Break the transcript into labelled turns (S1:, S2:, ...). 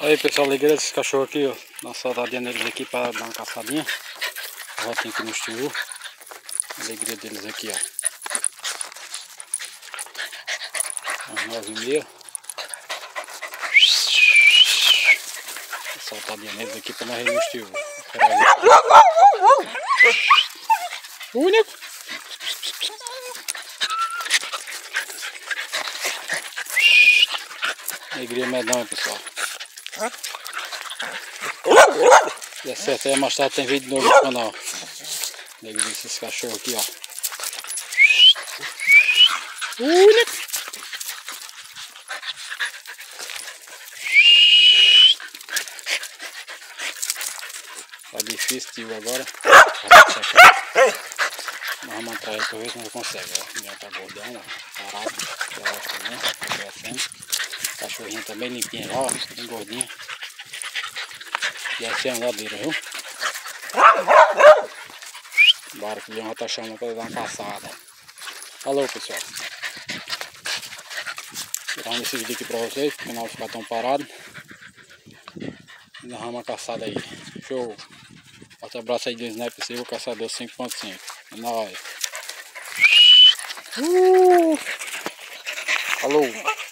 S1: Aí pessoal, alegria desses cachorros aqui, ó. Dá uma saudadinha neles aqui para dar uma caçadinha. Voltem aqui no estilo. Alegria deles aqui, ó. Às 9h30. Saltadinha neles aqui para nós ir no estilo. Único. Alegria medonha, pessoal. Se der certo aí, mais tarde tem vídeo novo no canal. Alegria desses cachorros aqui, ó. Único. Tá difícil, tio, agora. Nós vamos atrás aí pra ver se nós conseguimos. Ó. Já tá gordão, ó. Parado. Já também, tá crescendo. O cachorrinho tá bem limpinho lá, ó. Bem gordinho. E essa é a andadeira, viu? Bora que o leão já tá chamando pra dar uma caçada. Falou, pessoal. Gravando esse vídeo aqui pra vocês, pro canal ficar tão parado. E nós vamos uma caçada aí. Show! Forte abraço aí do Sniper Silva, caçador 5.5. É nóis! Falou!